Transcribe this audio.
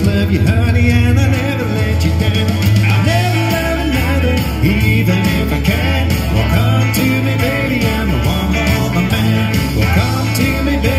love you, honey, and I'll never let you down. I'll never love another, even if I can. Well, come to me, baby, I'm a one-woman man. Well, come to me, baby.